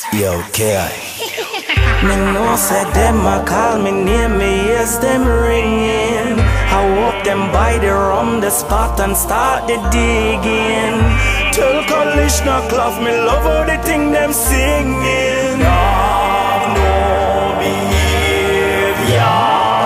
Yo, K.I. Me know say them a call me name, me yes them ringing. I hope them buy the rum, the spot and start the digging. Tell Kalishna Clough me love how the thing them singing. Have no behavior.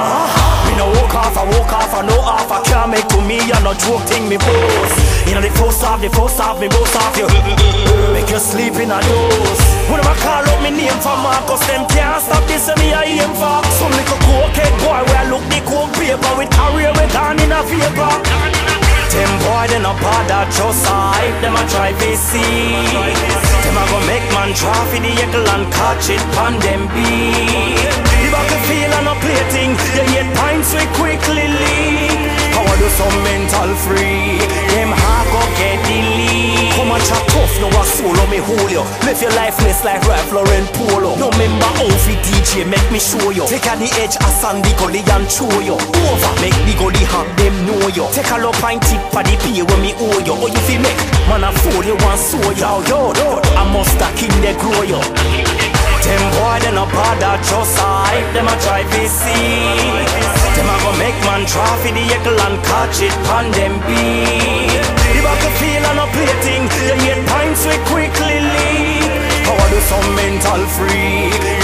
I woke off, I know off, I can't make to me, I no joke thing me boast. You know the first half, me boast off you. Make you sleep in a dose. When I call up me name for Marcus, them can't stop this and me I aim for. Some little cokehead boy where I look the coke paper with career with hand in a vapor. Them boy they no bother just hype, them a try VC. Them a go make man try for the eagle and catch it pan them beat. The back of feel and no plating, you hate pints we quickly leak. How I do some mental free, them hard go get the lead. Come and chat tough, no a solo me hold you. Live your lifeless like Ralph Lauren Polo. No member outfit DJ, make me show you. Take on the edge a sandy gully and show you. Over, make the gully hand them know you. Take a low pint tip for the pay when me owe you. Or you feel make, man a fool you want so yo. I must a king they grow you. Them boy they no bother just hype, them a try VC. Them a go make man try for the eagle and catch it pan them beat. The back of feel and no plating, you hate pints we quickly leak. How I do some mental free,